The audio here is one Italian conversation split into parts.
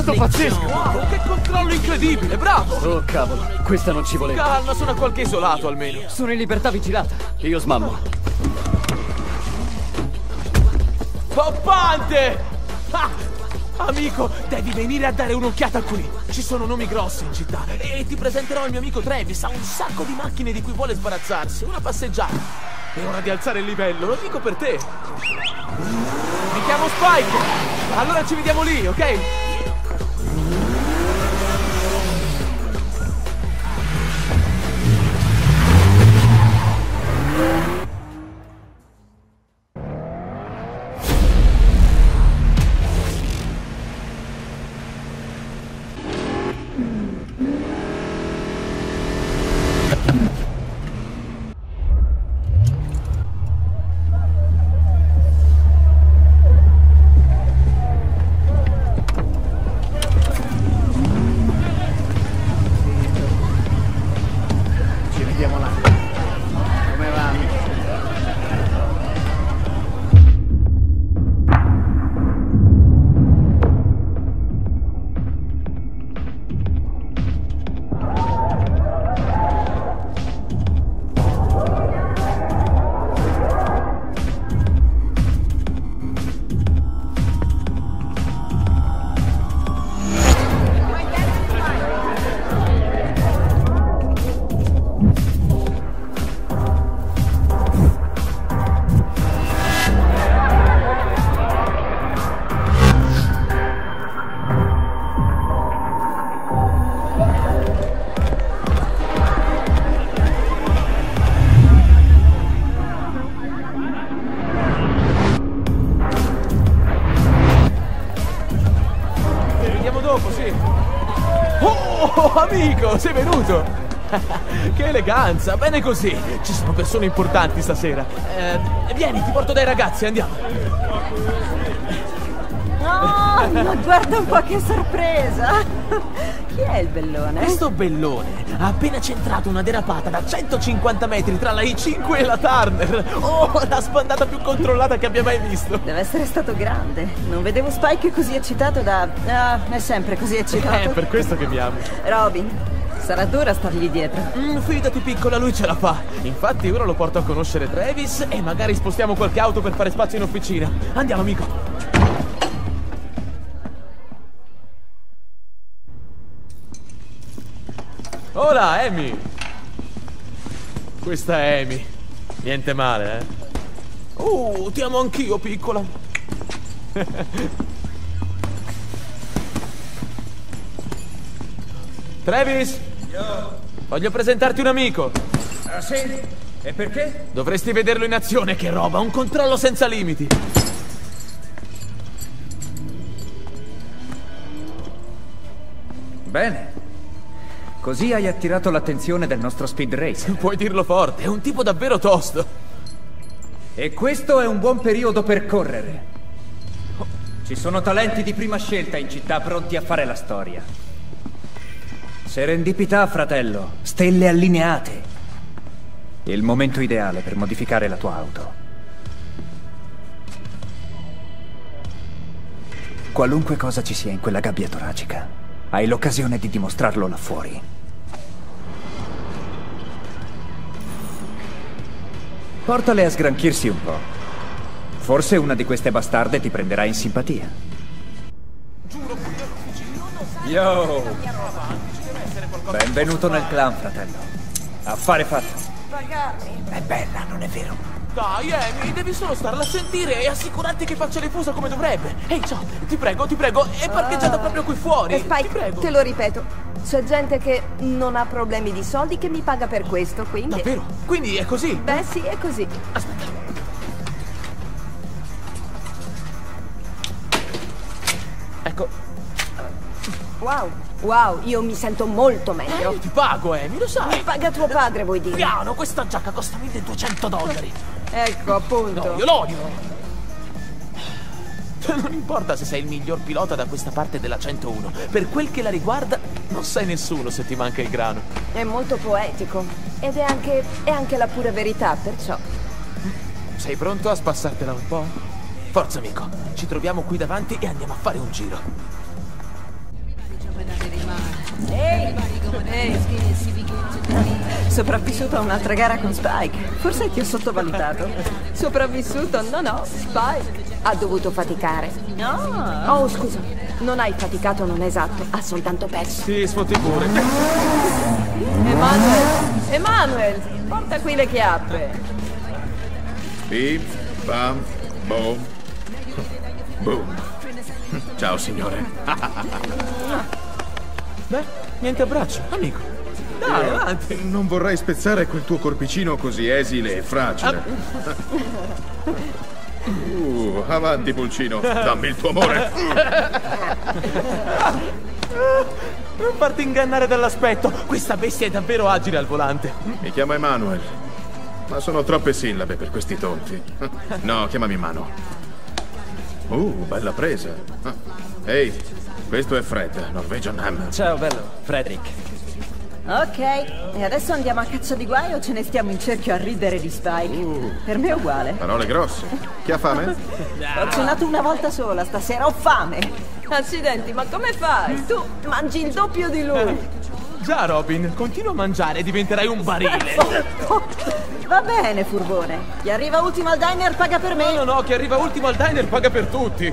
gesto pazzesco! Wow, che controllo incredibile, bravo! Oh cavolo, questa non ci voleva. Calma, sono a qualche isolato almeno. Sono in libertà vigilata. Io smammo. Poppante! Ah! Amico, devi venire a dare un'occhiata qui. Ci sono nomi grossi in città e ti presenterò il mio amico Travis. Ha un sacco di macchine di cui vuole sbarazzarsi. Una passeggiata. È ora di alzare il livello, lo dico per te. Mi chiamo Spike. Allora ci vediamo lì, ok? Amico, sei venuto? Che eleganza, bene così. Ci sono persone importanti stasera. Vieni, ti porto dai ragazzi, andiamo. Oh, ma guarda un po' che sorpresa. Chi è il bellone? Questo bellone ha appena centrato una derapata da 150 metri tra la I5 e la Turner. Oh, la spandata più controllata che abbia mai visto. Deve essere stato grande. Non vedevo Spike così eccitato da... Ah, è sempre così eccitato. È per questo che mi ami. Robin, sarà dura stargli dietro. Fidati piccola, lui ce la fa. Infatti ora lo porto a conoscere Travis e magari spostiamo qualche auto per fare spazio in officina. Andiamo, amico. Hola, Amy. Questa è Amy. Niente male, eh? Ti amo anch'io, piccola. Travis? Yo. Voglio presentarti un amico. Ah, sì? E perché? Dovresti vederlo in azione, che roba, un controllo senza limiti. Bene. Così hai attirato l'attenzione del nostro speed racer. Puoi dirlo forte, è un tipo davvero tosto. E questo è un buon periodo per correre. Ci sono talenti di prima scelta in città pronti a fare la storia. Serendipità, fratello. Stelle allineate. Il momento ideale per modificare la tua auto. Qualunque cosa ci sia in quella gabbia toracica, hai l'occasione di dimostrarlo là fuori. Portale a sgranchirsi un po'. Forse una di queste bastarde ti prenderà in simpatia. Yo! Benvenuto nel clan, fratello. Affare fatto. È bella, non è vero? Dai, Amy, devi solo starla a sentire e assicurarti che faccia le fusa come dovrebbe. Ehi, ciao, ti prego, è parcheggiata proprio qui fuori. E Spike, ti prego. te lo ripeto, c'è gente che non ha problemi di soldi che mi paga per questo, quindi... Davvero? Quindi è così? Beh, sì, è così. Aspetta. Ecco. Wow, io mi sento molto meglio. Ti pago, Amy, lo sai. Mi paga tuo padre, vuoi dire? Piano, questa giacca costa $1.200. Ecco, appunto. No, io l'odio. Non importa se sei il miglior pilota da questa parte della 101. Per quel che la riguarda, non sei nessuno se ti manca il grano. È molto poetico. Ed è anche la pura verità, perciò. Sei pronto a spassartela un po'? Forza, amico. Ci troviamo qui davanti e andiamo a fare un giro. Ehi, sopravvissuto a un'altra gara con Spike. Forse ti ho sottovalutato. Sopravvissuto? No, Spike ha dovuto faticare. No. Oh, scusa, non hai faticato, non esatto, ha soltanto perso. Sì, sfotti pure. Emanuel, porta qui le chiappe. Bim, bam, boom. Boom. Ciao, signore. Beh, niente abbraccio, amico. Dai, avanti. Non vorrei spezzare quel tuo corpicino così esile e fragile. Avanti, pulcino. Dammi il tuo amore. Non farti ingannare dall'aspetto. Questa bestia è davvero agile al volante. Mi chiamo Emanuel, ma sono troppe sillabe per questi tonti. No, chiamami Mano. Bella presa. Ehi, questo è Fred, Norwegian Ham. Ciao, bello. Frederick. Ok, e adesso andiamo a caccia di guai o ce ne stiamo in cerchio a ridere di Spike? Per me è uguale. Parole grosse. Chi ha fame? Ho cenato una volta sola, stasera ho fame. Accidenti, ma come fai? Tu mangi il doppio di lui. Già, Robin, continua a mangiare e diventerai un barile. Va bene, furbone. Chi arriva ultimo al diner paga per me. No, chi arriva ultimo al diner paga per tutti.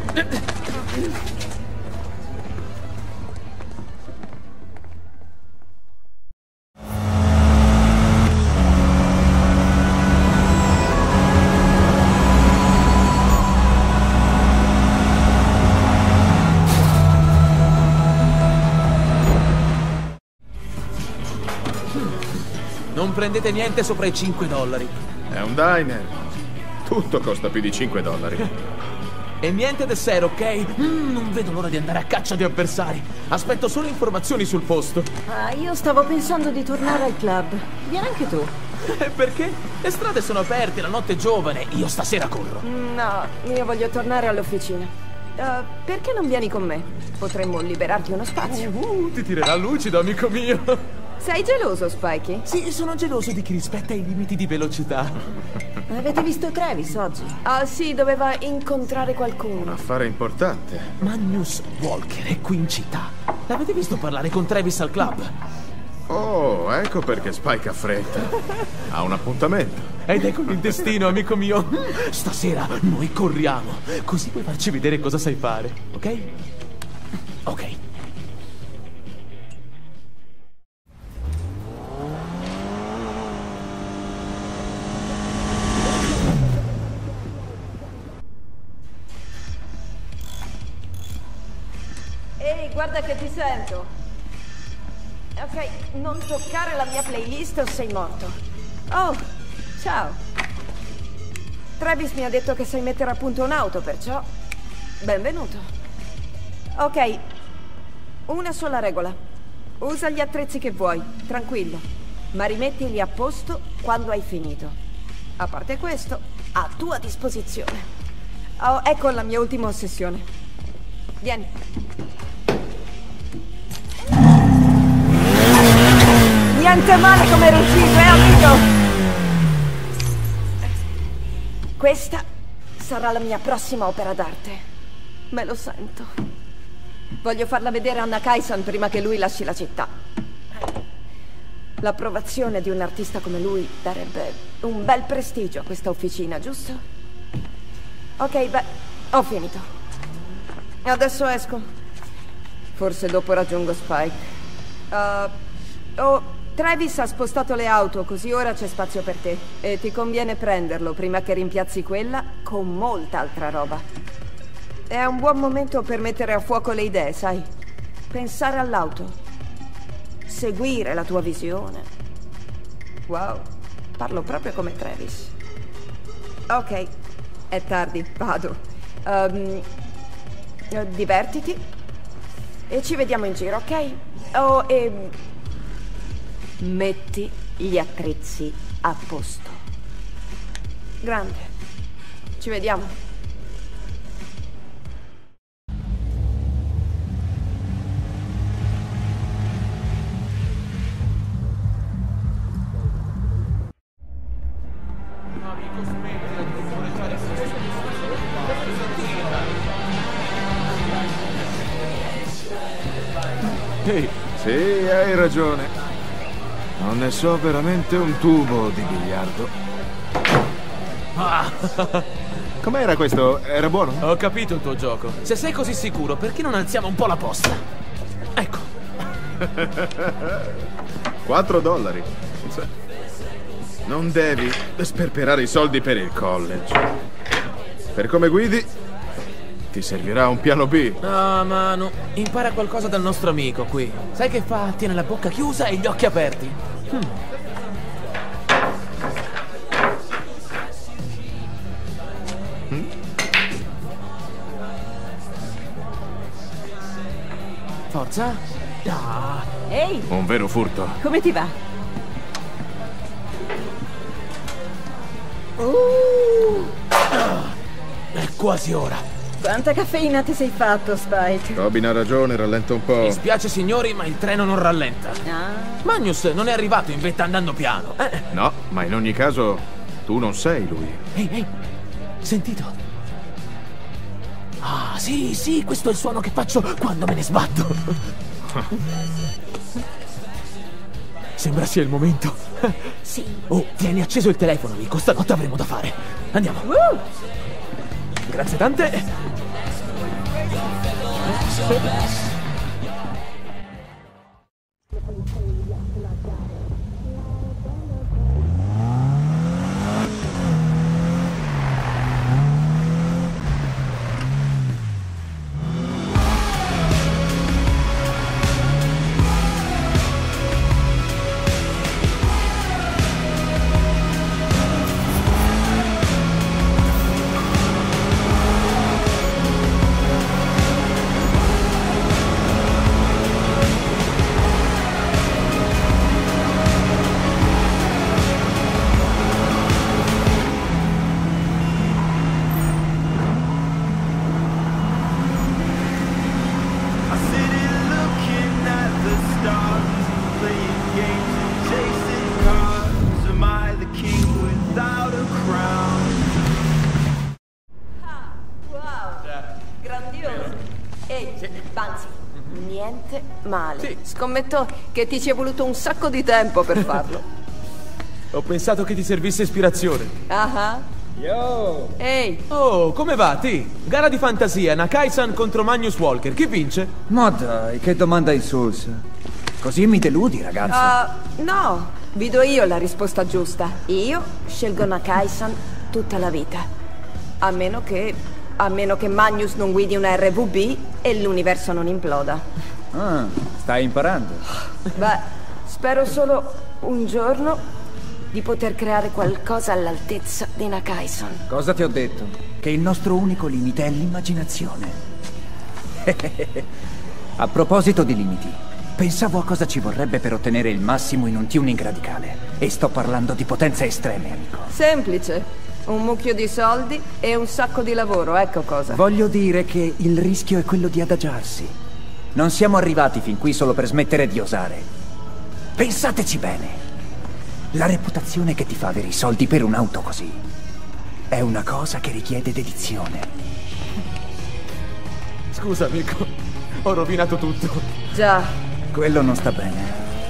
Non prendete niente sopra i $5. È un diner. Tutto costa più di $5. E niente dessert, ok? Non vedo l'ora di andare a caccia di avversari. Aspetto solo informazioni sul posto. Ah, io stavo pensando di tornare al club. Vieni anche tu. Perché? Le strade sono aperte, la notte è giovane. Io stasera corro. No, io voglio tornare all'officina. Perché non vieni con me? Potremmo liberarti uno spazio. Ti tirerà lucido, amico mio. Sei geloso, Spikey? Sì, sono geloso di chi rispetta i limiti di velocità. Avete visto Travis oggi? Ah, sì, doveva incontrare qualcuno. Affare importante. Magnus Walker è qui in città. L'avete visto parlare con Travis al club? Oh, ecco perché Spike ha fretta. Ha un appuntamento. Ed ecco il destino, amico mio. Stasera noi corriamo. Così puoi farci vedere cosa sai fare, ok? Ok. Ehi, guarda che ti sento. Ok, non toccare la mia playlist o sei morto. Oh, ciao. Travis mi ha detto che sai mettere a punto un'auto, perciò benvenuto. Ok, una sola regola. Usa gli attrezzi che vuoi, tranquillo, ma rimettili a posto quando hai finito. A parte questo, a tua disposizione. Oh, ecco la mia ultima ossessione. Vieni. Niente male come riuscito, amico? Questa sarà la mia prossima opera d'arte. Me lo sento. Voglio farla vedere a Nakaisan prima che lui lasci la città. L'approvazione di un artista come lui darebbe un bel prestigio a questa officina, giusto? Ok, beh, ho finito. Adesso esco. Forse dopo raggiungo Spike. Travis ha spostato le auto, così ora c'è spazio per te. E ti conviene prenderlo prima che rimpiazzi quella con molta altra roba. È un buon momento per mettere a fuoco le idee, sai? Pensare all'auto. Seguire la tua visione. Wow, parlo proprio come Travis. Ok, è tardi, vado. Divertiti. E ci vediamo in giro, ok? Oh, e... metti gli attrezzi a posto. Grande. Ci vediamo. Ehi, Sì, hai ragione. Non ne so veramente un tubo di biliardo. Com'era questo? Era buono? Ho capito il tuo gioco. Se sei così sicuro, perché non alziamo un po' la posta? Ecco. $4. Non devi sperperare i soldi per il college. Per come guidi, ti servirà un piano B. Ah, Manu, impara qualcosa dal nostro amico qui. Sai che fa? Tiene la bocca chiusa e gli occhi aperti. Forza. Ah, Ehi, Un vero furto. come ti va? è quasi ora. Quanta caffeina ti sei fatto, Spike? Robin ha ragione, rallenta un po'. Mi spiace signori, ma il treno non rallenta. Ah, Magnus non è arrivato in vetta andando piano. No, ma in ogni caso, tu non sei lui. Ehi, sentito? Ah, sì, questo è il suono che faccio quando me ne sbatto. Sembra sia il momento. Sì. Oh, tieni acceso il telefono, amico. Stanotte avremo da fare. Andiamo. Grazie tante. Banzi, niente male. Sì. Scommetto che ti ci è voluto un sacco di tempo per farlo. Ho pensato che ti servisse ispirazione. Ah. Yo! Ehi, Oh, come va, T? Gara di fantasia, Nakai-san contro Magnus Walker. Chi vince? Ma dai, che domanda insulsa. Così mi deludi, ragazza. no, vi do io la risposta giusta. Io scelgo Nakai-san tutta la vita. A meno che Magnus non guidi una RVB e l'universo non imploda. Ah, stai imparando. Beh, spero solo un giorno di poter creare qualcosa all'altezza di Nakai-san. Cosa ti ho detto? Che il nostro unico limite è l'immaginazione. A proposito di limiti, pensavo a cosa ci vorrebbe per ottenere il massimo in un tuning radicale. E sto parlando di potenze estreme, amico. Semplice. Un mucchio di soldi e un sacco di lavoro, ecco cosa. Voglio dire che il rischio è quello di adagiarsi. Non siamo arrivati fin qui solo per smettere di osare. Pensateci bene. La reputazione che ti fa avere i soldi per un'auto così è una cosa che richiede dedizione. Scusa, amico. Ho rovinato tutto. Già, Quello non sta bene.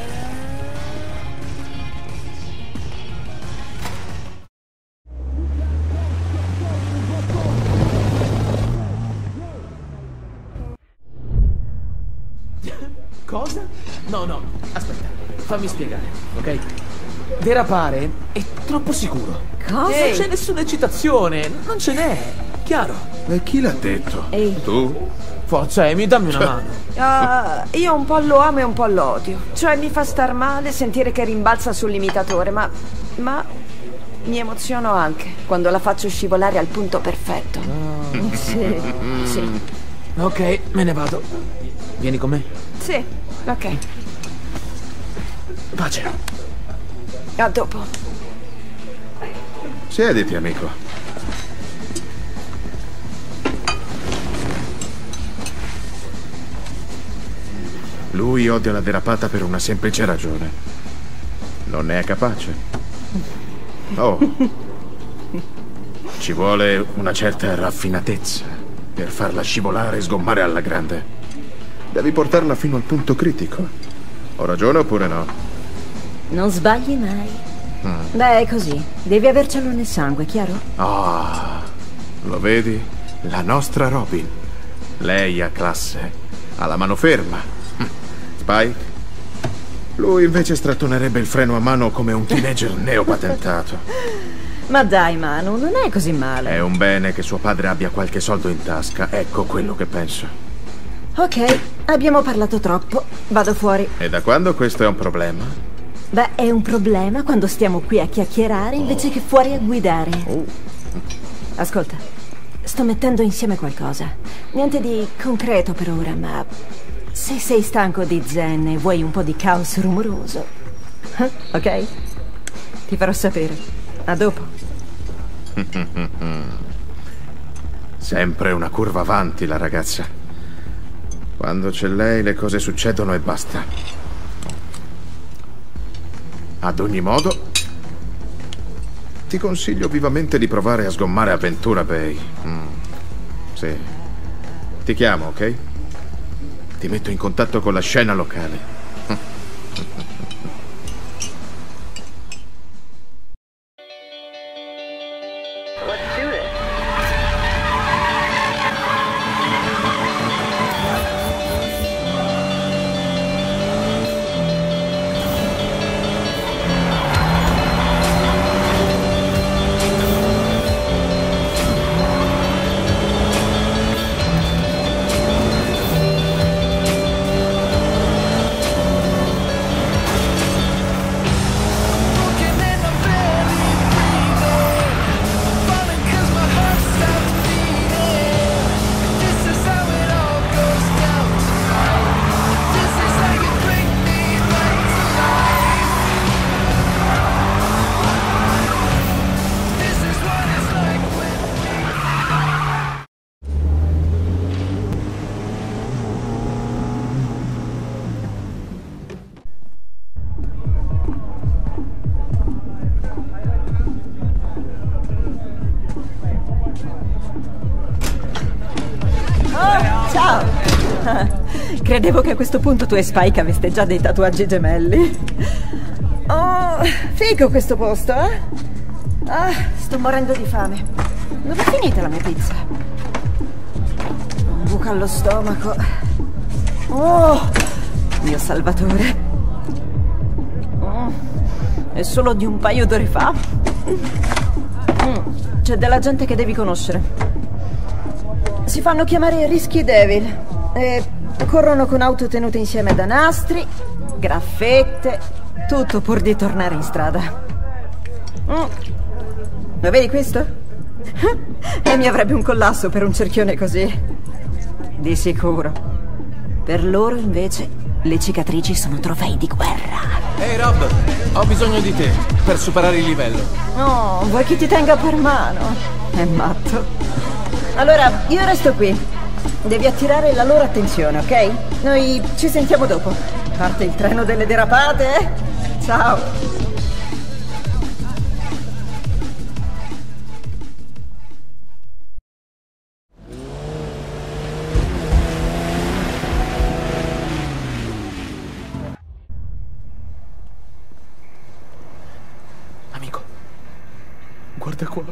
Cosa? No, aspetta. Fammi spiegare, ok? Derapare è troppo sicuro. Cosa? Non c'è nessuna eccitazione. Non ce n'è. Chiaro. E chi l'ha detto? Ehi. Tu? Forza, Amy, dammi una mano. io un po' lo amo e un po' lo odio. Cioè mi fa star male sentire che rimbalza sull'imitatore, ma mi emoziono anche quando la faccio scivolare al punto perfetto. Sì. Ok, me ne vado. Vieni con me. Sì, ok. Pace. A dopo. Siediti, amico. Lui odia la derapata per una semplice ragione. Non ne è capace. Oh. Ci vuole una certa raffinatezza per farla scivolare e sgommare alla grande. Devi portarla fino al punto critico. Ho ragione oppure no? Non sbagli mai. Beh, è così. Devi avercelo nel sangue, chiaro? Ah, lo vedi? La nostra Robin. Lei ha classe, ha la mano ferma. Spike? Lui invece strattonerebbe il freno a mano come un teenager neopatentato. Ma dai, Manu, non è così male. È un bene che suo padre abbia qualche soldo in tasca, ecco quello che penso. Ok, abbiamo parlato troppo. Vado fuori. E da quando questo è un problema? Beh, è un problema quando stiamo qui a chiacchierare invece che fuori a guidare. Ascolta, sto mettendo insieme qualcosa. Niente di concreto per ora, ma se sei stanco di zen e vuoi un po' di caos rumoroso, ok? Ti farò sapere. A dopo. Sempre una curva avanti la ragazza. Quando c'è lei le cose succedono e basta. Ad ogni modo, ti consiglio vivamente di provare a sgommare a Ventura Bay. Sì. Ti chiamo, ok? Ti metto in contatto con la scena locale. Credevo che a questo punto tu e Spike aveste già dei tatuaggi gemelli. Oh, figo questo posto, eh? Ah, sto morendo di fame. Dove è finita la mia pizza? Un buco allo stomaco. Oh, mio salvatore. È solo di un paio d'ore fa. C'è della gente che devi conoscere. Si fanno chiamare Risky Devil e corrono con auto tenute insieme da nastri, graffette, tutto pur di tornare in strada. Lo vedi questo? E mi avrebbe un collasso per un cerchione così. Di sicuro. Per loro invece le cicatrici sono trofei di guerra. Ehi Rob, ho bisogno di te per superare il livello. No, vuoi che ti tenga per mano? È matto. Allora, io resto qui. Devi attirare la loro attenzione, ok? Noi ci sentiamo dopo. Parte il treno delle derapate, eh? Ciao! Amico, guarda qua.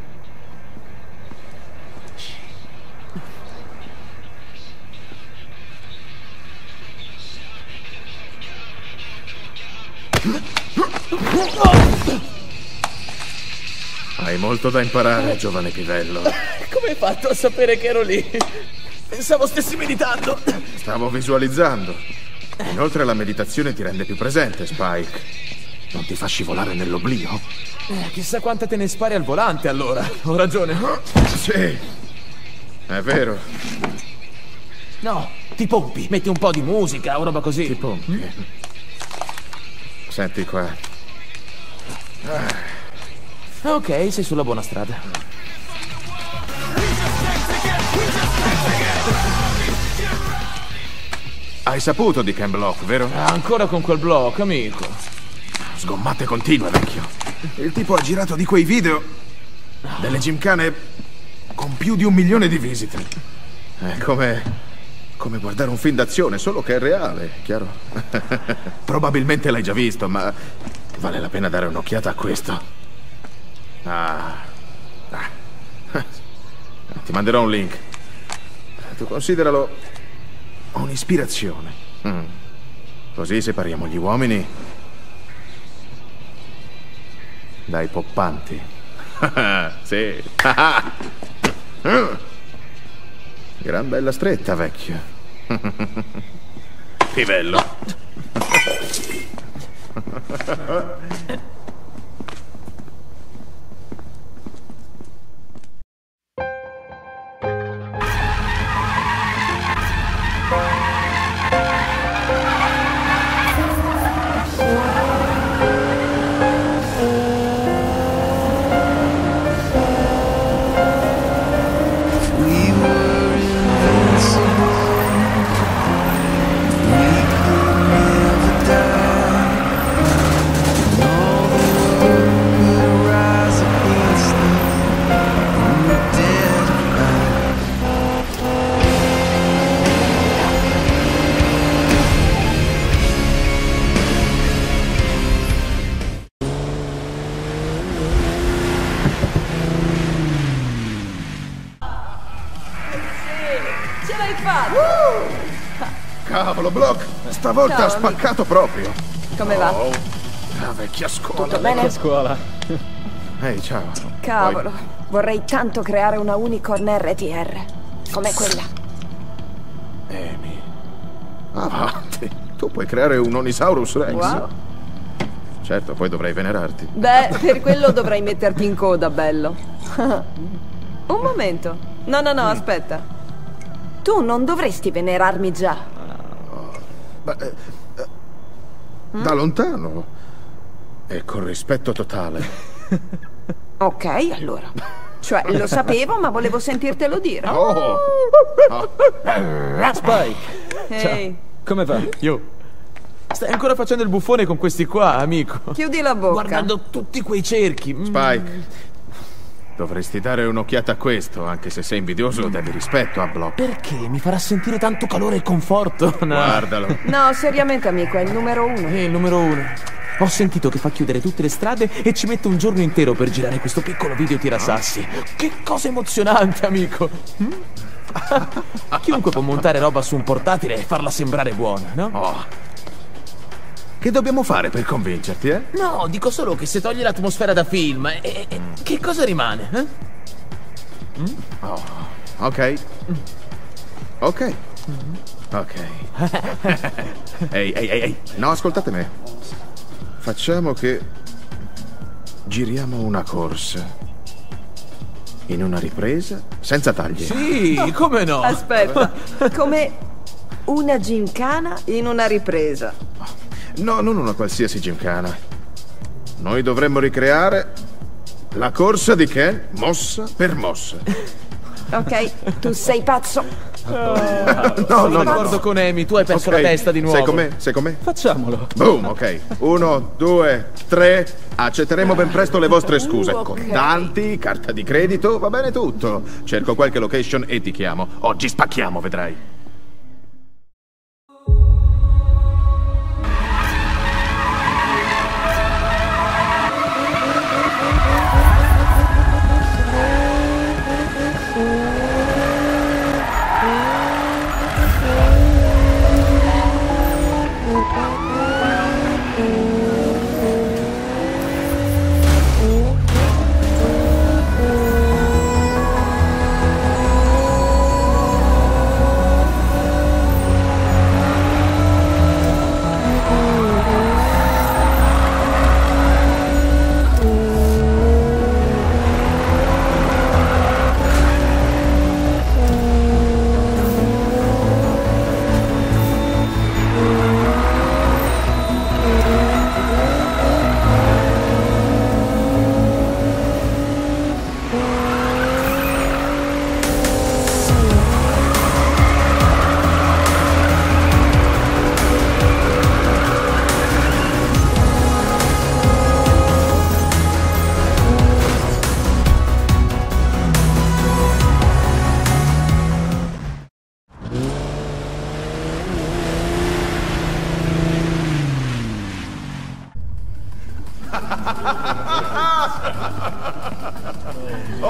Hai molto da imparare, giovane pivello. Come hai fatto a sapere che ero lì? Pensavo stessi meditando. Stavo visualizzando. Inoltre la meditazione ti rende più presente, Spike. Non ti fa scivolare nell'oblio? Chissà quanta te ne spari al volante, allora. Ho ragione. Sì, è vero. No, ti pompi. Metti un po' di musica o roba così. Ti pompi. Senti qua. Ok, sei sulla buona strada. Hai saputo di Ken Block, vero? Ancora con quel blocco, amico. Sgommate continue, vecchio. Il tipo ha girato di quei video delle gymkhane con più di 1 milione di visite. È come come guardare un film d'azione, solo che è reale, chiaro? Probabilmente l'hai già visto, ma vale la pena dare un'occhiata a questo. Ti manderò un link. Tu consideralo un'ispirazione. Così separiamo gli uomini dai poppanti. Sì. Gran bella stretta, vecchio. Pivello. Ce l'hai fatta! Cavolo, Block! Stavolta Ciao, ha spaccato proprio. Come va? Oh, la vecchia scuola. Tutto bene? Scuola. Ehi, ciao. Cavolo, Poi- vorrei tanto creare una Unicorn RTR. Come quella. Amy. Avanti. Tu puoi creare un Onisaurus Rex. Wow. Certo, poi dovrai venerarti. Beh, per quello dovrai metterti in coda, bello. Un momento. No, aspetta. Tu non dovresti venerarmi già. Da lontano. E con rispetto totale. Ok, allora. Cioè, lo sapevo, ma volevo sentirtelo dire. Oh! Spike, Ehi, come va? Stai ancora facendo il buffone con questi qua, amico. chiudi la bocca. Guardando tutti quei cerchi. Spike. Dovresti dare un'occhiata a questo, anche se sei invidioso, devi rispetto a Block. Perché? Mi farà sentire tanto calore e conforto. No. Guardalo. No, seriamente, amico, è il numero 1. Il numero 1. Ho sentito che fa chiudere tutte le strade e ci mette un giorno intero per girare questo piccolo video tirasassi. Che cosa emozionante, amico. Chiunque può montare roba su un portatile e farla sembrare buona, no? Oh. Che dobbiamo fare per convincerti, eh? No, dico solo che se togli l'atmosfera da film, che cosa rimane? Oh. Ok. Ok. Ok. Ehi. No, ascoltate me. Facciamo che giriamo una corsa. In una ripresa, senza tagli. Sì, come no? Aspetta, come una gincana in una ripresa. No, non una qualsiasi gymkhana. Noi dovremmo ricreare la corsa di Ken, mossa per mossa. Ok, tu sei pazzo. No, Sono d'accordo con Amy, tu hai perso Ok, la testa di nuovo. Sei con me? Facciamolo. Boom, ok. 1, 2, 3. Accetteremo ben presto le vostre scuse. Ok. Contanti, carta di credito, va bene tutto. Cerco qualche location e ti chiamo. Oggi spacchiamo, vedrai.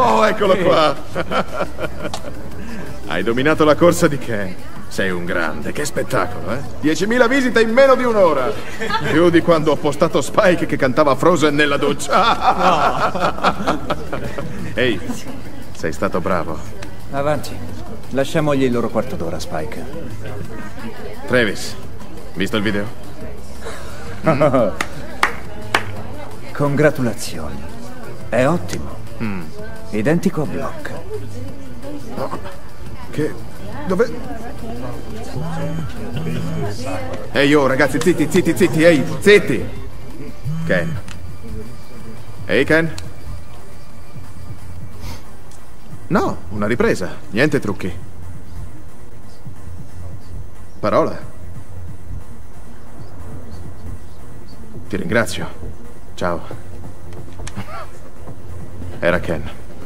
Oh, eccolo qua. Hai dominato la corsa di Ken. Sei un grande, che spettacolo, eh? 10.000 visite in meno di un'ora. Più di quando ho postato Spike che cantava Frozen nella doccia. Ehi, sei stato bravo. Avanti. Lasciamogli il loro quarto d'ora, Spike. Travis, visto il video? Congratulazioni. È ottimo. Identico a Block. No. Che... dove... Ehi, oh, ragazzi, zitti, zitti, zitti, ehi, zitti! Ken. Ehi, Ken? No, una ripresa, niente trucchi. Parola. Ti ringrazio. Ciao. Era Ken.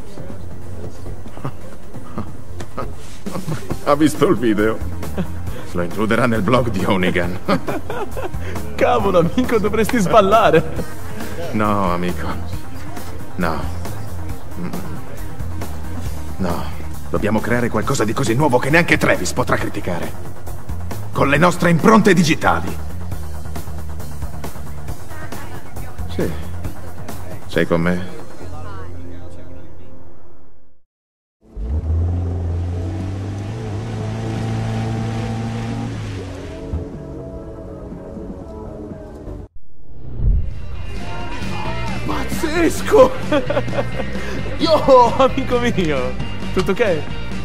Ha visto il video? Lo includerà nel blog di Onigan. Cavolo, amico, dovresti sballare. No, amico. No. No. Dobbiamo creare qualcosa di così nuovo che neanche Travis potrà criticare. Con le nostre impronte digitali. Sì. Sei con me? Pazzesco! Yo, amico mio! Tutto ok?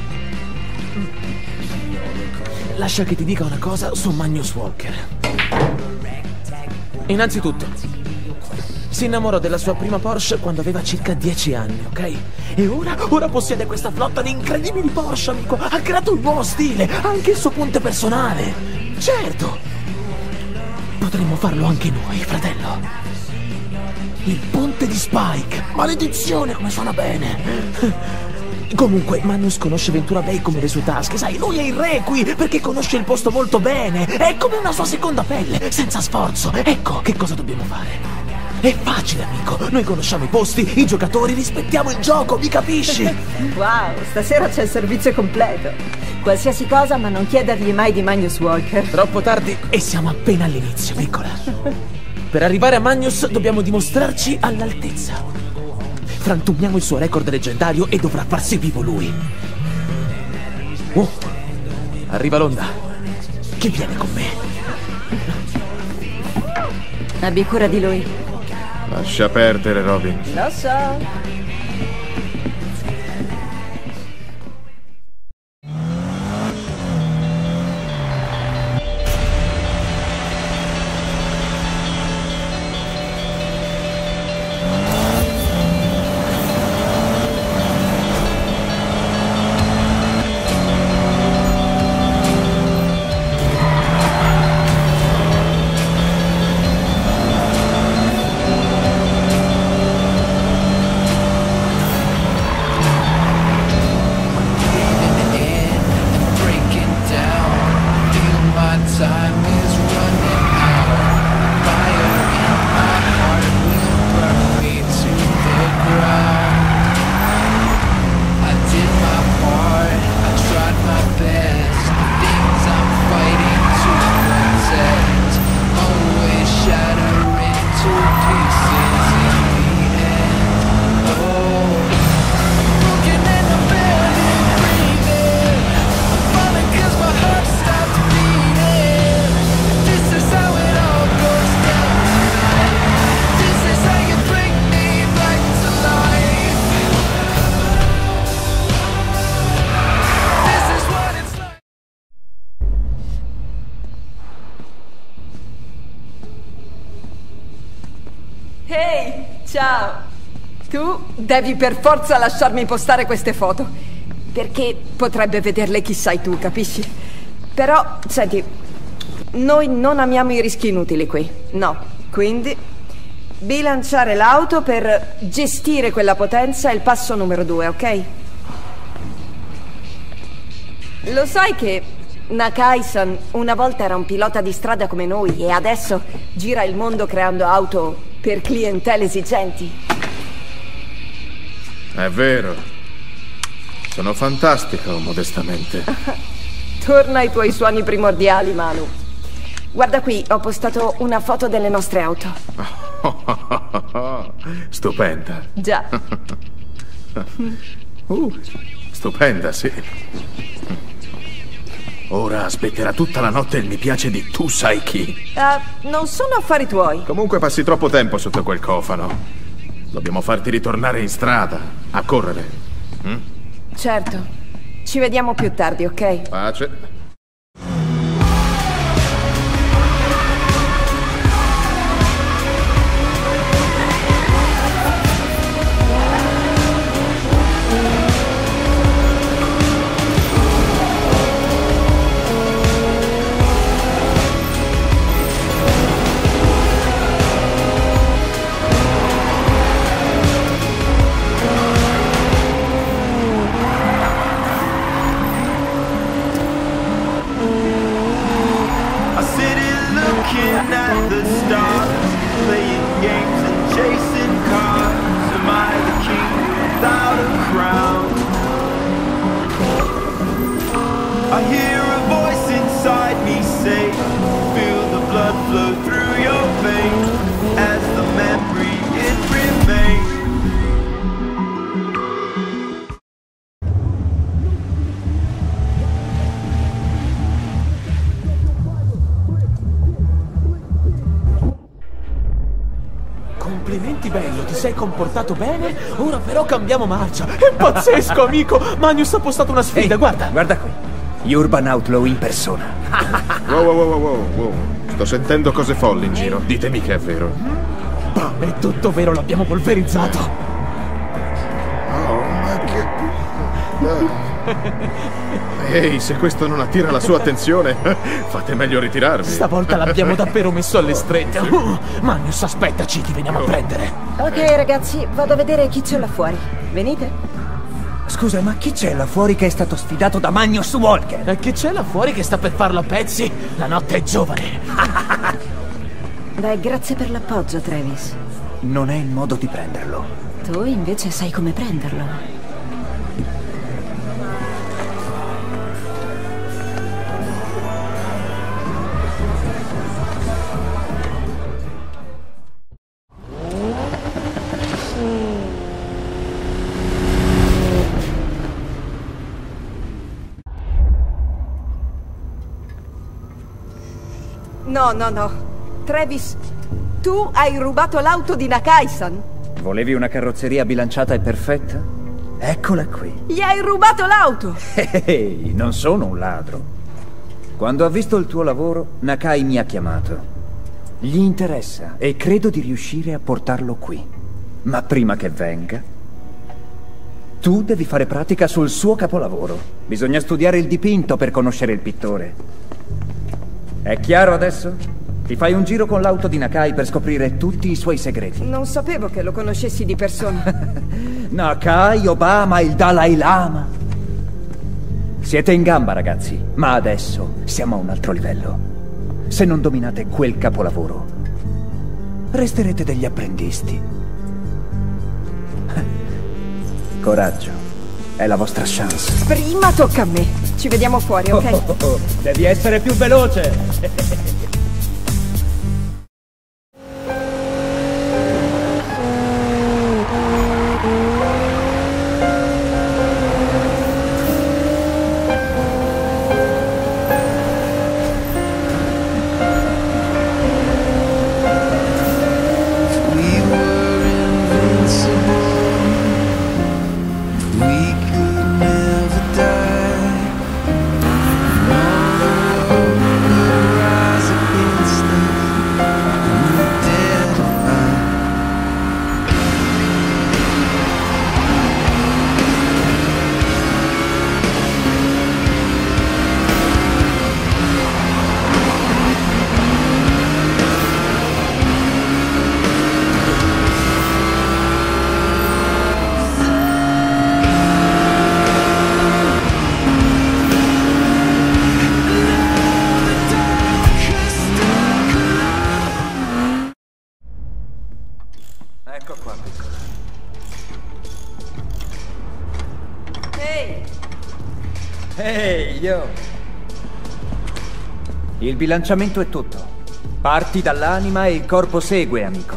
Lascia che ti dica una cosa su Magnus Walker. Innanzitutto, si innamorò della sua prima Porsche quando aveva circa 10 anni, ok? E ora possiede questa flotta di incredibili Porsche, amico! Ha creato un nuovo stile, anche il suo ponte personale! Certo! Potremmo farlo anche noi, fratello! Il ponte di Spike! Maledizione, come suona bene! Comunque, Magnus conosce Ventura Bay come le sue tasche, sai, lui è il re qui perché conosce il posto molto bene. È come una sua seconda pelle, senza sforzo. Ecco, che cosa dobbiamo fare? È facile, amico. Noi conosciamo i posti, i giocatori, rispettiamo il gioco, mi capisci? Wow, stasera c'è il servizio completo. Qualsiasi cosa, ma non chiedergli mai di Magnus Walker. Troppo tardi e siamo appena all'inizio, piccola. Per arrivare a Magnus dobbiamo dimostrarci all'altezza. Frantumiamo il suo record leggendario e dovrà farsi vivo lui. Oh, arriva l'onda. Chi viene con me? Abbi cura di lui. Lascia perdere, Robin. Lo so. Ehi, ciao! Tu devi per forza lasciarmi postare queste foto, perché potrebbe vederle chi sei tu, capisci? Però, senti, noi non amiamo i rischi inutili qui, no. Quindi, bilanciare l'auto per gestire quella potenza è il passo numero 2, ok? Lo sai che Nakai-san una volta era un pilota di strada come noi e adesso gira il mondo creando auto per clientele esigenti? È vero. Sono fantastico, modestamente. Torna ai tuoi suoni primordiali, Manu. Guarda qui, ho postato una foto delle nostre auto. Stupenda. Già. Stupenda, sì. Ora aspetterà tutta la notte il mi piace di tu sai chi. Non sono affari tuoi. Comunque passi troppo tempo sotto quel cofano. Dobbiamo farti ritornare in strada, a correre. Certo. Ci vediamo più tardi, ok? Pace. At the stars, playing games and chasing cars. Am I the king without a crown? I hear a voice inside me say, feel the blood flow through your veins as the memory it remains. Complimenti, bello, ti sei comportato bene? Ora però cambiamo marcia. È pazzesco, amico! Magnus ha postato una sfida, guarda! Guarda qui. Urban Outlaw in persona. Wow. Sto sentendo cose folli in giro. Ditemi che è vero. Bah, è tutto vero, l'abbiamo polverizzato. Oh, ma che... Ehi, se questo non attira la sua attenzione, fate meglio ritirarvi. Stavolta l'abbiamo davvero messo alle strette. Magnus, aspettaci, ti veniamo a prendere. Ok, ragazzi, vado a vedere chi c'è là fuori. Venite? Scusa, ma chi c'è là fuori che è stato sfidato da Magnus Walker? E chi c'è là fuori che sta per farlo a pezzi? La notte è giovane. Dai, grazie per l'appoggio, Travis. Non è il modo di prenderlo. Tu invece sai come prenderlo. No. Travis, tu hai rubato l'auto di Nakai-san? Volevi una carrozzeria bilanciata e perfetta? Eccola qui. Gli hai rubato l'auto! Ehi, non sono un ladro. Quando ha visto il tuo lavoro, Nakai mi ha chiamato. Gli interessa e credo di riuscire a portarlo qui. Ma prima che venga, tu devi fare pratica sul suo capolavoro. Bisogna studiare il dipinto per conoscere il pittore. È chiaro adesso? Ti fai un giro con l'auto di Nakai per scoprire tutti i suoi segreti. Non sapevo che lo conoscessi di persona. Nakai, Obama, il Dalai Lama. Siete in gamba, ragazzi, ma adesso siamo a un altro livello. Se non dominate quel capolavoro, resterete degli apprendisti. Coraggio, è la vostra chance. Prima tocca a me. Ci vediamo fuori, ok? Devi essere più veloce. All the road Ehi, yo! Il bilanciamento è tutto. Parti dall'anima e il corpo segue, amico.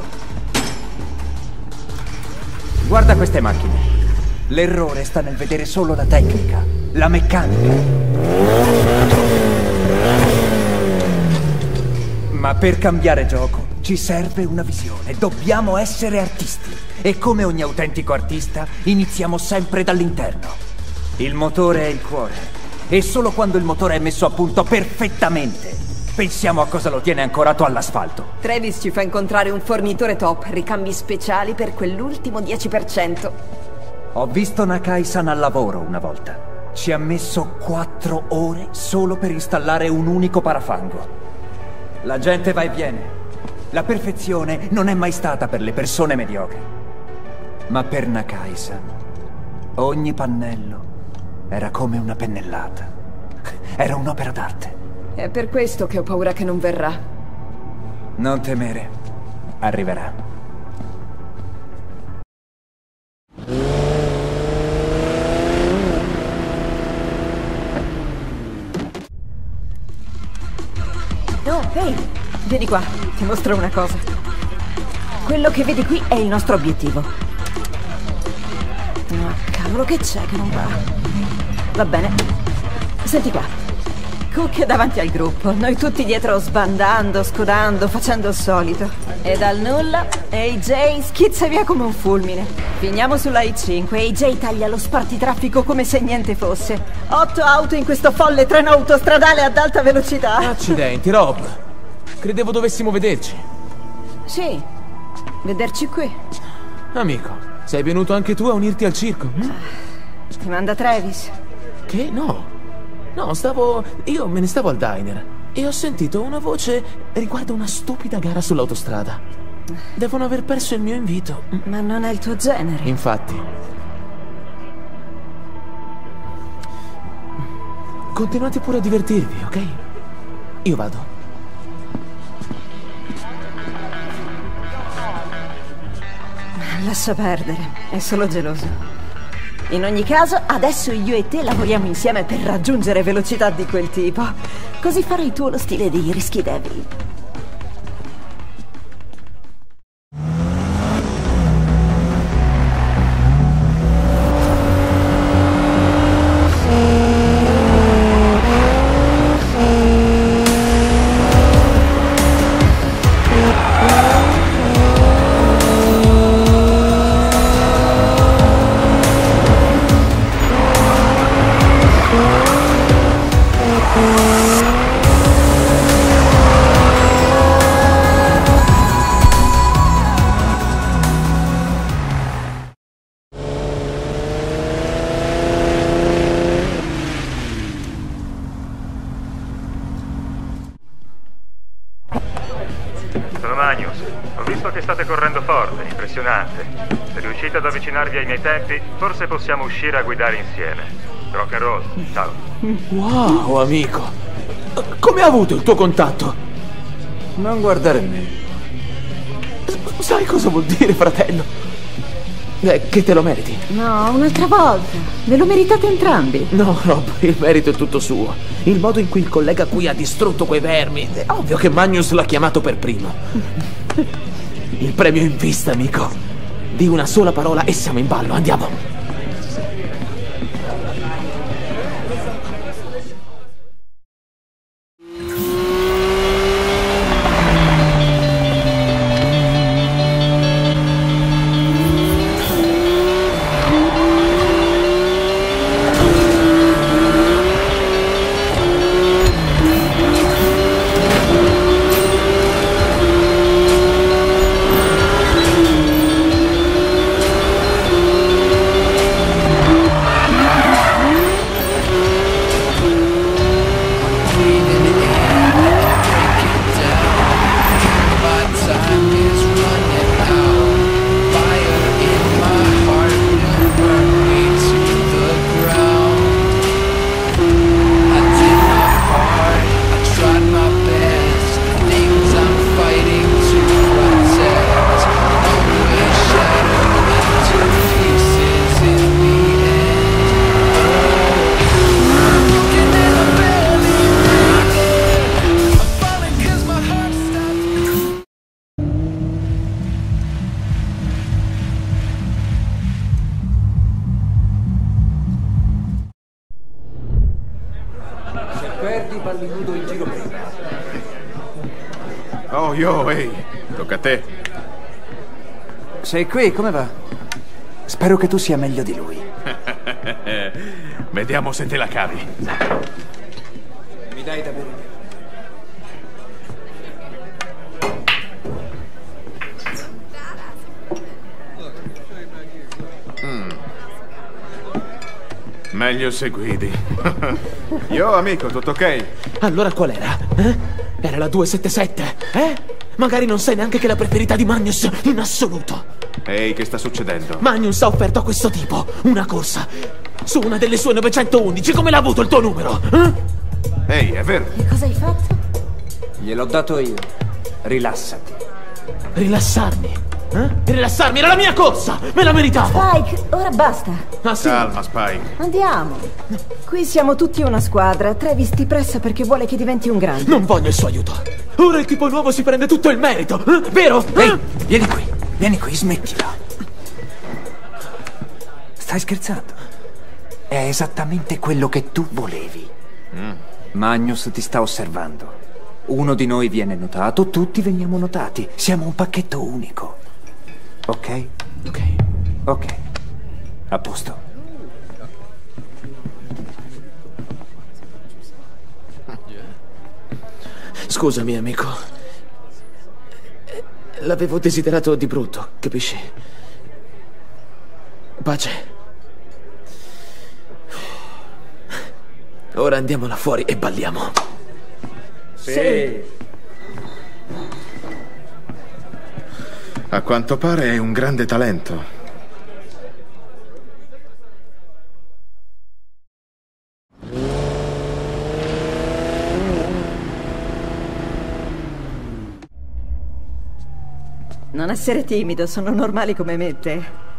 Guarda queste macchine. L'errore sta nel vedere solo la tecnica, la meccanica. Ma per cambiare gioco ci serve una visione. Dobbiamo essere artisti. E come ogni autentico artista, iniziamo sempre dall'interno. Il motore è il cuore. E solo quando il motore è messo a punto perfettamente, pensiamo a cosa lo tiene ancorato all'asfalto. Travis ci fa incontrare un fornitore top, ricambi speciali per quell'ultimo 10%. Ho visto Nakai-san al lavoro una volta. Ci ha messo 4 ore solo per installare un unico parafango. La gente va e viene. La perfezione non è mai stata per le persone mediocri. Ma per Nakai-san, ogni pannello era come una pennellata. Era un'opera d'arte. È per questo che ho paura che non verrà. Non temere. Arriverà. Oh, ehi, vieni qua, ti mostro una cosa. Quello che vedi qui è il nostro obiettivo. Ma cavolo, che c'è che non va? Va bene. Senti qua. Cucchia davanti al gruppo, noi tutti dietro sbandando, scodando, facendo il solito. E dal nulla, AJ schizza via come un fulmine. Finiamo sulla I5 e AJ taglia lo spartitraffico come se niente fosse. 8 auto in questo folle treno autostradale ad alta velocità. Accidenti, Rob. Credevo dovessimo vederci. Sì, vederci qui. Amico, sei venuto anche tu a unirti al circo? Ti manda Travis. Che? No. No, io me ne stavo al diner e ho sentito una voce riguardo una stupida gara sull'autostrada. Devono aver perso il mio invito. Ma non è il tuo genere. Infatti. Continuate pure a divertirvi, ok? Io vado. Lascia perdere, è solo geloso. In ogni caso, adesso io e te lavoriamo insieme per raggiungere velocità di quel tipo. Così farai tu lo stile dei Rischi Devil. Sono Magnus. Ho visto che state correndo forte, impressionante. Se riuscite ad avvicinarvi ai miei tempi, forse possiamo uscire a guidare insieme. Rock and roll, ciao. Wow, amico. Come ha avuto il tuo contatto? Non guardare me. Sai cosa vuol dire, fratello? Che te lo meriti. No, un'altra volta. Ve lo meritate entrambi. No, Rob, il merito è tutto suo. Il modo in cui il collega qui ha distrutto quei vermi. È ovvio che Magnus l'ha chiamato per primo. Il premio è in vista, amico. Di una sola parola e siamo in ballo. Andiamo. balli nudo in giro per il bar. Oh, yo, ehi, tocca a te. Sei qui, come va? Spero che tu sia meglio di lui. Vediamo se te la cavi. Mi dai da bere? Meglio se guidi. Yo, amico, tutto ok? Allora qual era? Era la 277, eh? Magari non sai neanche che è la preferita di Magnus in assoluto. Ehi, che sta succedendo? Magnus ha offerto a questo tipo una corsa su una delle sue 911. Come l'ha avuto il tuo numero? Ehi, è vero. E cosa hai fatto? Gliel'ho dato io. Rilassati. Rilassarmi? Rilassarmi? Era la mia corsa! Me la meritavo! Spike, ora basta. Ah sì? Calma, Spike. Andiamo. Qui siamo tutti una squadra. Travis ti pressa perché vuole che diventi un grande. Non voglio il suo aiuto. Ora il tipo nuovo si prende tutto il merito, vero? Ehi, vieni qui, smettila. Stai scherzando? È esattamente quello che tu volevi. Magnus ti sta osservando. Uno di noi viene notato, tutti veniamo notati. Siamo un pacchetto unico. Ok? Ok. A posto. Scusami, amico. L'avevo desiderato di brutto, capisci? Pace. Ora andiamo là fuori e balliamo. Sì. A quanto pare è un grande talento. Non essere timido, sono normali come me e te.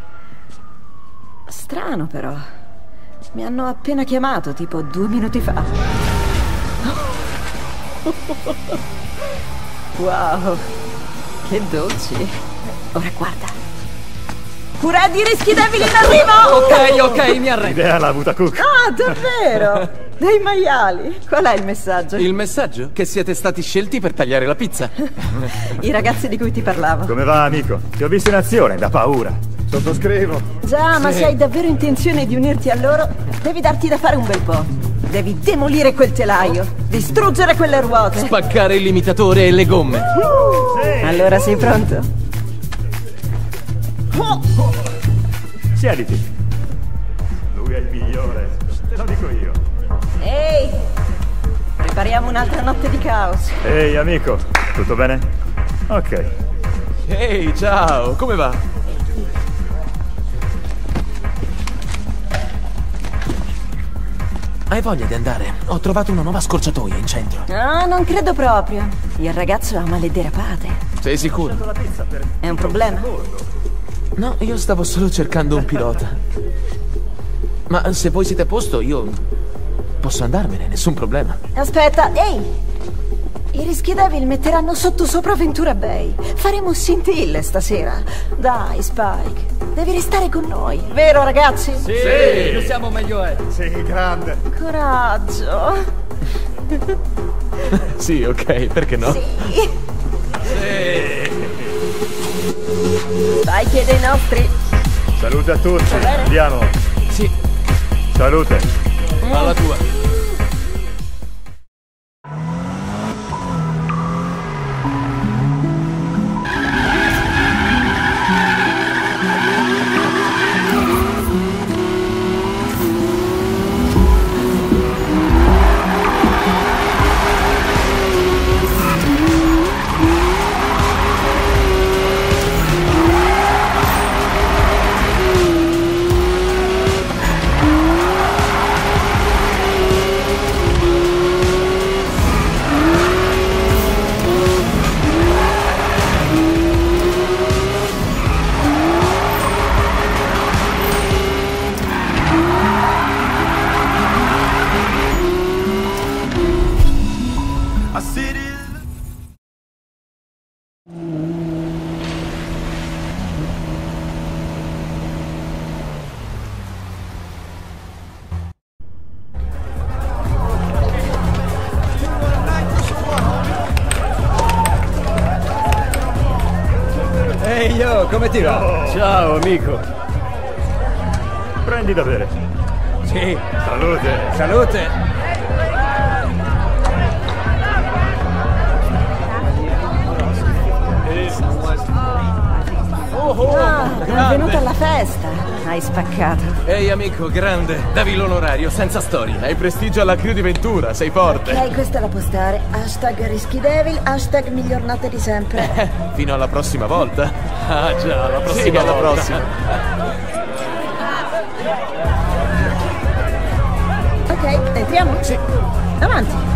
Strano però. Mi hanno appena chiamato, tipo 2 minuti fa. Wow, che dolci. Ora guarda. Curedi, rischi debili in arrivo! Ok, mi arrendo. Idea l'ha avuta Cook. Ah, davvero? Dei maiali. Qual è il messaggio? Il messaggio? Che siete stati scelti per tagliare la pizza. I ragazzi di cui ti parlavo. Come va, amico? Ti ho visto in azione, da paura. Sottoscrivo. Già, ma se hai davvero intenzione di unirti a loro, devi darti da fare un bel po'. Devi demolire quel telaio, distruggere quelle ruote. Spaccare il limitatore e le gomme. Sì. Allora sei pronto? Siediti. Lui è il migliore, te lo dico io. Ehi, prepariamo un'altra notte di caos. Ehi, amico, tutto bene? Ok. Ehi, ciao, come va? Hai voglia di andare? Ho trovato una nuova scorciatoia in centro. Ah, non credo proprio. Il ragazzo ama le derapate. Sei sicuro? È un problema? No, io stavo solo cercando un pilota. Ma se voi siete a posto, io posso andarmene, nessun problema. Aspetta, ehi! I Rischi-Devil metteranno sotto sopra Ventura Bay. Faremo scintille stasera. Dai, Spike, devi restare con noi, vero ragazzi? Sì, più siamo meglio è. Sì, grande. Coraggio. Sì, ok, perché no? Sì. Spike è dei nostri. Salute a tutti. Va bene? Andiamo. Sì, Salute. alla tua. Ciao, come ti va? Ciao, amico. Prendi da bere. Sì. Salute. Salute. Benvenuto alla festa. Hai spaccato. Ehi amico, grande. Davi l'onorario, senza storia. Hai prestigio alla crew di Ventura, sei forte. Ok, questa la postare. Hashtag Risky Devil, hashtag miglior notte di sempre. Fino alla prossima volta. Ah già, alla prossima Sì, alla volta. prossima. Ok, entriamo? Sì. Avanti.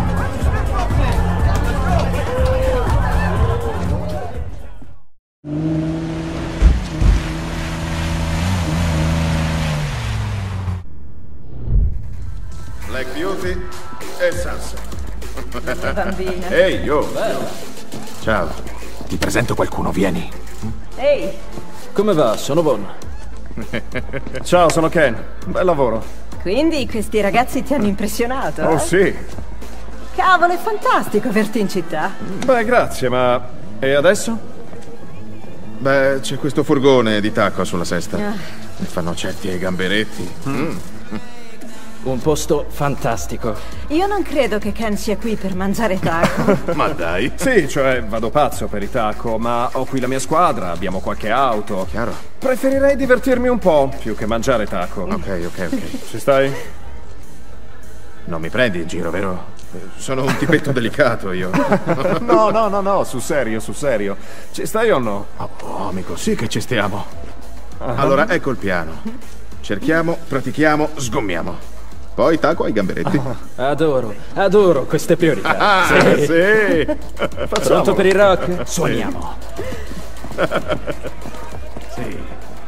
Black Beauty e Sansa. Bambina. Ehi, yo. Ciao. Ti presento qualcuno, vieni. Ehi, Come va? Sono Von. Ciao, sono Ken. Bel lavoro. quindi questi ragazzi ti hanno impressionato? Oh sì. Cavolo, è fantastico averti in città. Beh, grazie, ma... E adesso? Beh, c'è questo furgone di tacco sulla sesta. Ne fanno certi ai gamberetti. Un posto fantastico. Io non credo che Ken sia qui per mangiare taco. Ma dai. Sì, cioè, vado pazzo per i taco, ma ho qui la mia squadra, abbiamo qualche auto. Chiaro? Preferirei divertirmi un po', più che mangiare taco. Ok. Ci stai? Non mi prendi in giro, vero? Sono un tipetto delicato io. No, sul serio. Ci stai o no? Oh, amico, sì che ci stiamo. Allora, ecco il piano. Cerchiamo, pratichiamo, sgommiamo. Poi tacco ai gamberetti. Adoro queste priorità. Sì. Pronto per il rock? Suoniamo. Sì.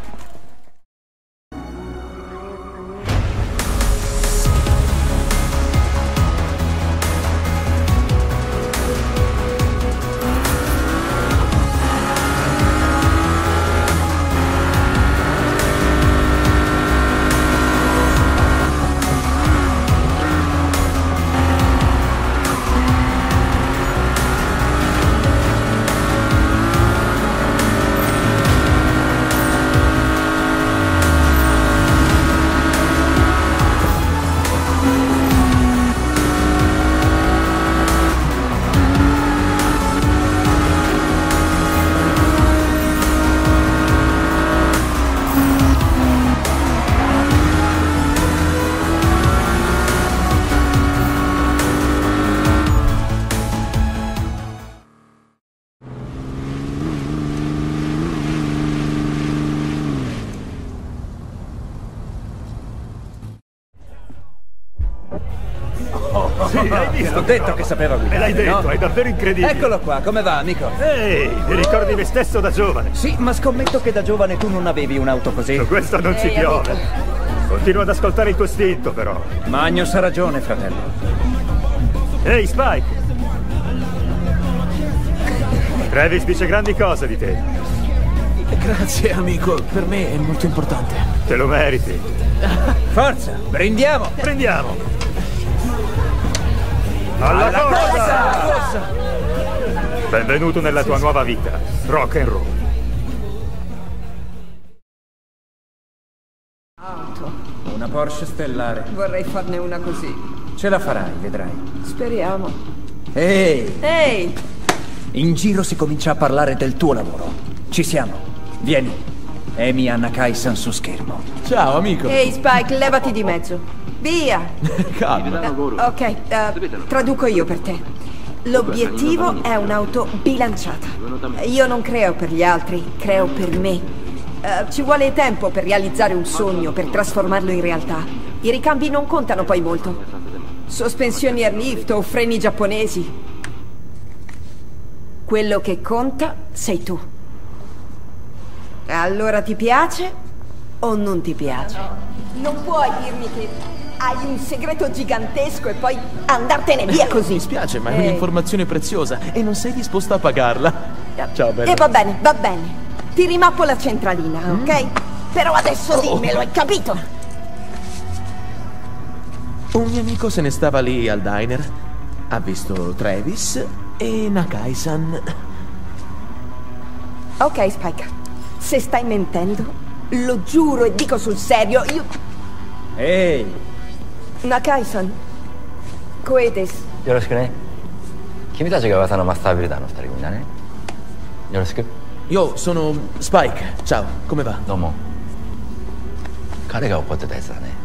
Sì, hai visto? Ho detto che sapeva guidare. Me l'hai detto, no? è davvero incredibile. Eccolo qua, come va, amico? Ehi, ti ricordi me stesso da giovane? Sì, ma scommetto che da giovane tu non avevi un'auto così. Su questo non ci piove. Continua ad ascoltare il tuo istinto, però. Magnos ha ragione, fratello. Ehi, Spike! Travis dice grandi cose di te. Grazie amico, per me è molto importante. Te lo meriti. Forza, brindiamo! Prendiamo! Alla corsa! Benvenuto nella tua nuova vita. Rock and roll. Una Porsche stellare. Vorrei farne una così. Ce la farai, vedrai. Speriamo. Ehi, Ehi! in giro si comincia a parlare del tuo lavoro. Ci siamo. Vieni. Amy Anna Kaisan su schermo. Ciao amico. Ehi, Spike, levati di mezzo. Via! Calma. Ok, traduco io per te. L'obiettivo è un'auto bilanciata. Io non creo per gli altri, creo per me. Ci vuole tempo per realizzare un sogno, per trasformarlo in realtà. I ricambi non contano poi molto. Sospensioni a lift o freni giapponesi. Quello che conta sei tu. Allora ti piace o non ti piace? Non puoi dirmi che hai un segreto gigantesco e poi andartene via così. Mi spiace, ma è un'informazione preziosa e non sei disposta a pagarla. Ciao, bella. E va bene. Ti rimappo la centralina, ok? Però adesso dimmelo, hai capito? Un mio amico se ne stava lì al diner. Ha visto Travis e Nakai-san. Ok, Spike. Se stai mentendo, lo giuro e dico sul serio, io... Ehi! Nakai-san, Koe desu. よろしくね。君たちが噂のマスタービルダーの2人組だね。よろしく。 Io sono Spike. Ciao, come va? どうも。彼が怒ってたやつだね。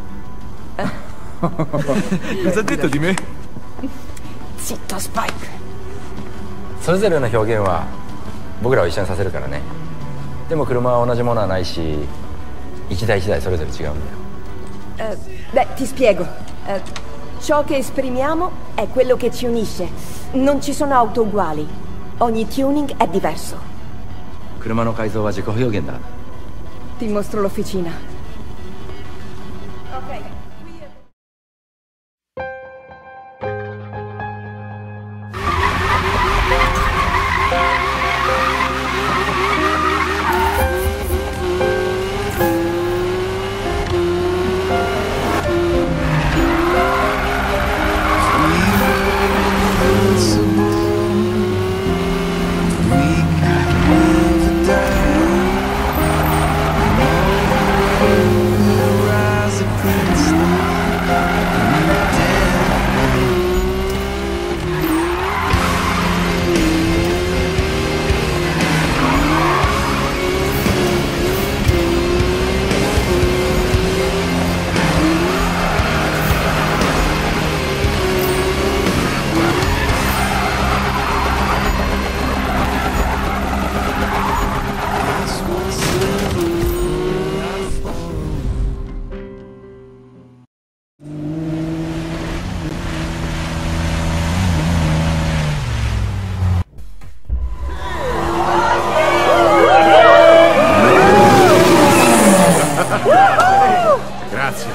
Cosa ha detto di me? Zitto, Spike. それぞれの表現は僕らを一緒にさせるからね。でも車は同じものはないし、一台一台それぞれ違うんだよ。 Beh, ti spiego. Ciò che esprimiamo è quello che ci unisce. Non ci sono auto uguali. Ogni tuning è diverso. 車の改造は自己表現だ。 Ti mostro l'officina. Ok. Grazie.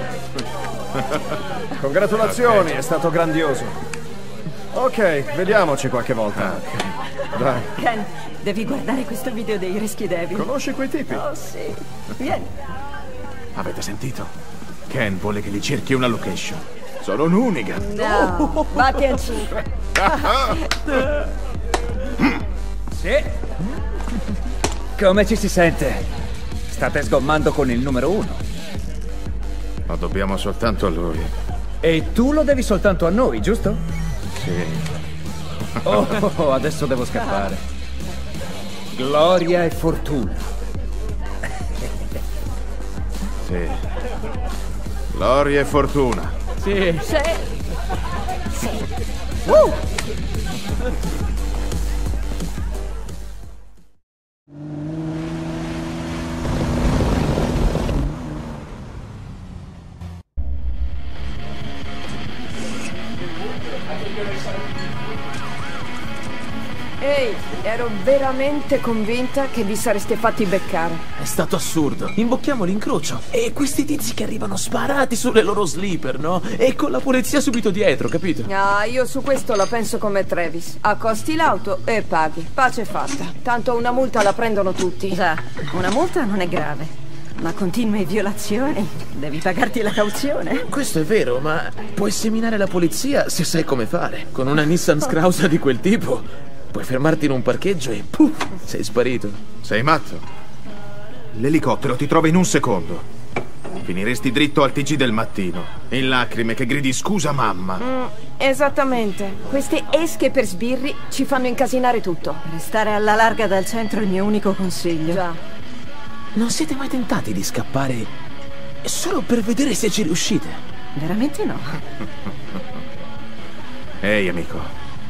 Congratulazioni, è stato grandioso. Ok, vediamoci qualche volta. Dai. Ken, devi guardare questo video dei Rischi Devil. Conosci quei tipi? Oh, sì. Vieni. Avete sentito? Ken vuole che gli cerchi una location. Sono un hooligan. No, vatti al 5. Sì. Come ci si sente? State sgommando con il numero 1. Lo dobbiamo soltanto a lui. E tu lo devi soltanto a noi, giusto? Sì. Oh, adesso devo scappare. Gloria e fortuna. Sì. Gloria e fortuna. Sì. Sì. Sì. Ehi, ero veramente convinta che vi sareste fatti beccare. È stato assurdo. Imbocchiamo l'incrocio. E questi tizi che arrivano sparati sulle loro sleeper, no? E con la polizia subito dietro, capito? Ah, io su questo la penso come Travis. Accosti l'auto e paghi. Pace fatta. Tanto una multa la prendono tutti. Già, una multa non è grave. Ma continue violazioni, devi pagarti la cauzione. Questo è vero, ma puoi seminare la polizia se sai come fare. Con una Nissan Scrausa di quel tipo, puoi fermarti in un parcheggio e puff, sei sparito. Sei matto? L'elicottero ti trova in un secondo. Finiresti dritto al TG del mattino, in lacrime che gridi scusa mamma. Esattamente. Queste esche per sbirri ci fanno incasinare tutto. Restare alla larga dal centro è il mio unico consiglio. Già. Non siete mai tentati di scappare solo per vedere se ci riuscite? Veramente no. Ehi, amico.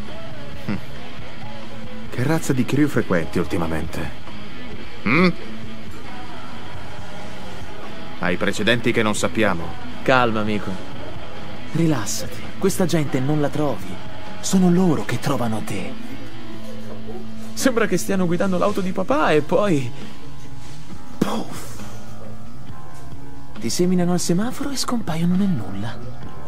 Che razza di crew frequenti ultimamente? Hai precedenti che non sappiamo? Calma, amico. Rilassati. Questa gente non la trovi. Sono loro che trovano te. Sembra che stiano guidando l'auto di papà e poi... Puff. Ti seminano al semaforo e scompaiono nel nulla.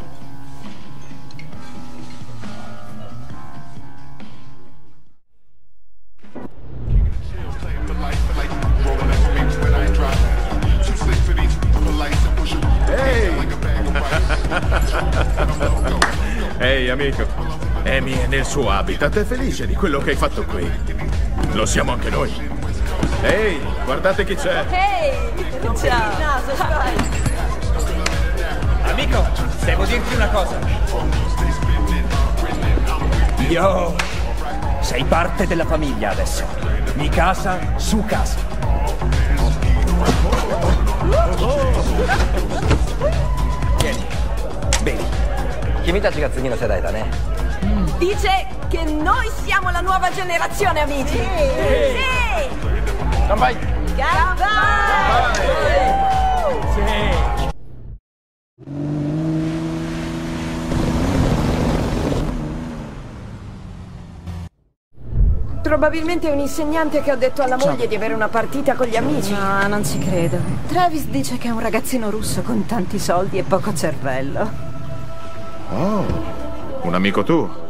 Ehi, amico. Amy è nel suo habitat, è felice di quello che hai fatto qui. Lo siamo anche noi. Ehi, guardate chi c'è. Ehi! Ciao! Amico, devo dirti una cosa. Yo! Sei parte della famiglia adesso. Mi casa, su casa. Vieni, bevi. 君たちが次の世代だね。 Dice che noi siamo la nuova generazione, amici! Sì! 乾杯。 Probabilmente è un insegnante che ha detto alla moglie di avere una partita con gli amici. No, non ci credo. Travis dice che è un ragazzino russo con tanti soldi e poco cervello. Oh, un amico tuo.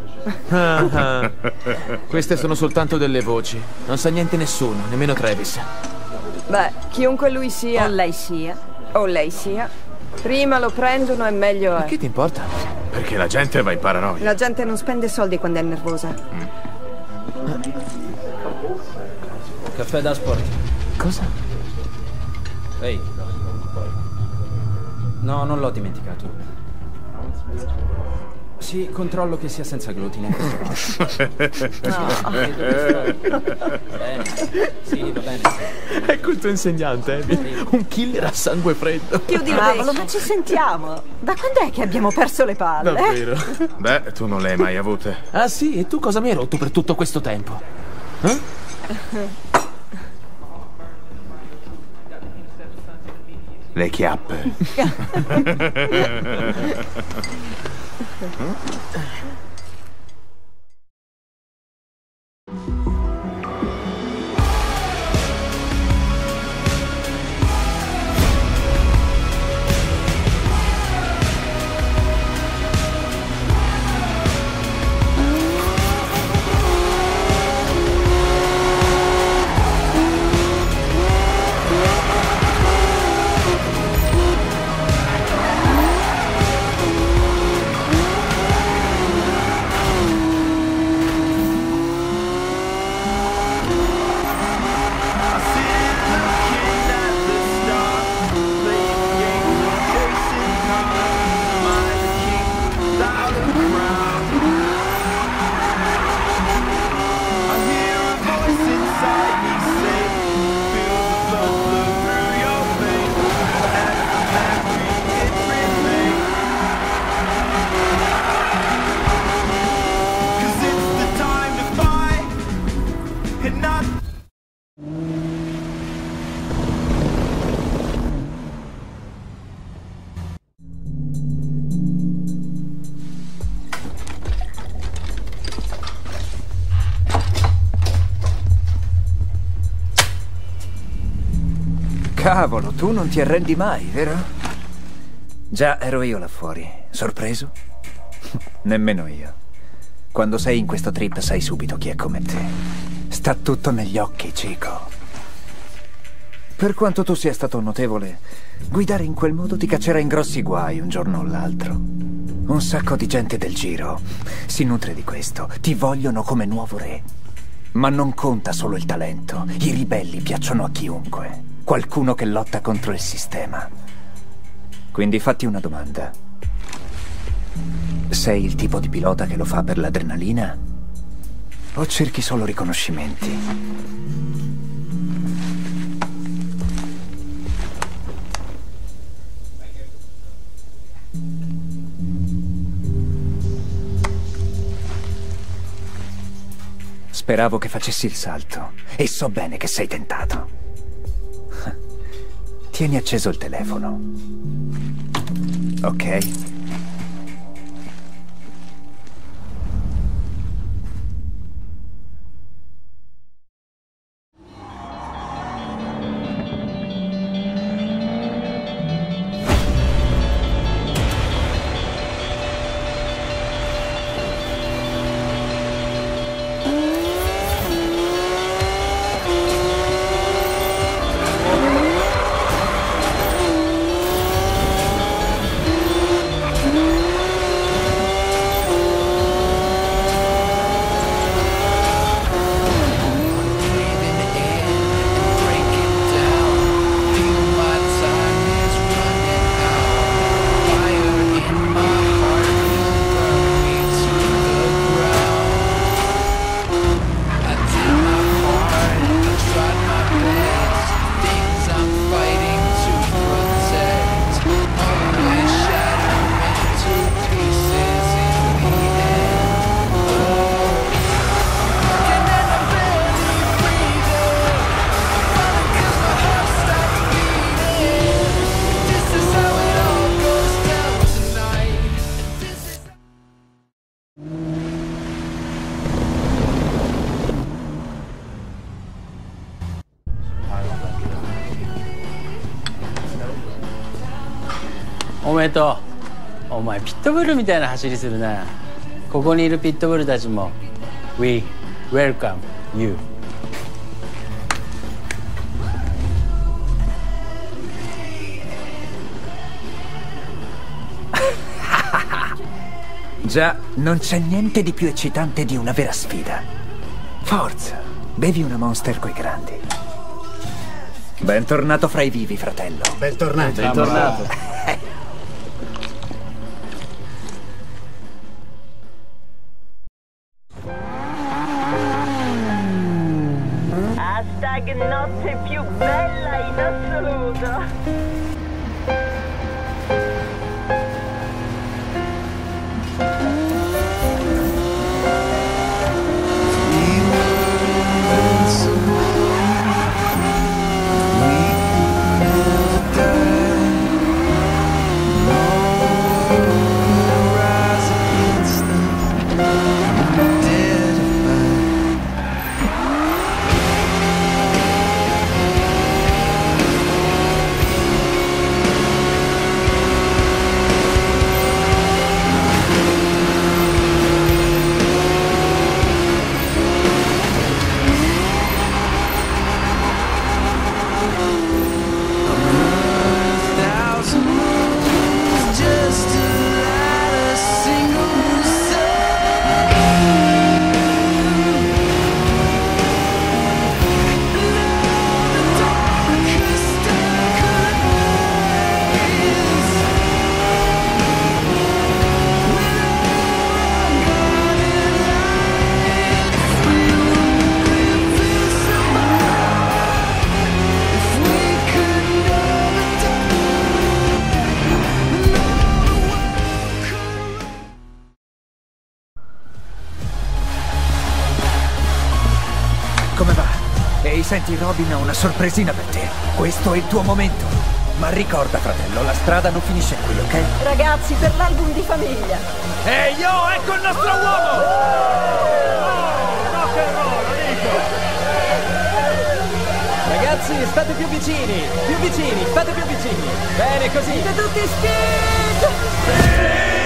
Queste sono soltanto delle voci. Non sa niente nessuno, nemmeno Travis. Beh, chiunque lui sia... O lei sia. O lei sia. Prima lo prendono e meglio è. Che ti importa? Perché la gente va in paranoia. La gente non spende soldi quando è nervosa. Caffè da sport. Cosa? Ehi. No, non l'ho dimenticato. Sì, controllo che sia senza glutine. No. Bene. Sì, va bene. Ecco il tuo insegnante, Abby. Un killer a sangue freddo. Chiudi il Cavolo, ma ci sentiamo. Da quando è che abbiamo perso le palle? Davvero? Beh, tu non le hai mai avute. Ah sì? E tu cosa mi hai rotto per tutto questo tempo? Le chiappe. Cavolo, tu non ti arrendi mai, vero? Già, ero io là fuori. Sorpreso? Nemmeno io. Quando sei in questo trip sai subito chi è come te. Sta tutto negli occhi, Chico. Per quanto tu sia stato notevole, guidare in quel modo ti caccerà in grossi guai un giorno o l'altro. Un sacco di gente del giro si nutre di questo. Ti vogliono come nuovo re. Ma non conta solo il talento. I ribelli piacciono a chiunque. Qualcuno che lotta contro il sistema. Quindi fatti una domanda. Sei il tipo di pilota che lo fa per l'adrenalina? O cerchi solo riconoscimenti? Speravo che facessi il salto. E so bene che sei tentato. Tieni acceso il telefono. Ok? めでとう。お前ピットブルみたいな走りするな。ここにいるピットブルたちも We welcome you。 Già, non c'è niente di più eccitante di una vera sfida. Forza, bevi una Monster coi grandi. Bentornato fra i vivi, fratello. Bentornato. Bentornato. Hashtag notte più bella in assoluto. Come va? Ehi, senti, Robin ha una sorpresina per te. Questo è il tuo momento. Ma ricorda, fratello, la strada non finisce qui, ok? Ragazzi, per l'album di famiglia. Ehi, yo, ecco il nostro uomo! Rock and roll, amico! Ragazzi, state più vicini, state più vicini. Bene, così. Siete tutti speed!